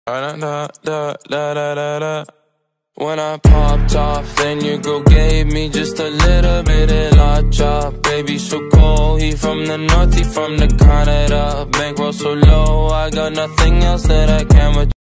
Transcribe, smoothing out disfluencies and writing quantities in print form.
Da da da da da da da. When I popped off, then your girl gave me just a little bit of la chop. Baby so cold, he from the north, he from the Canada. Bankroll so low, I got nothing else that I can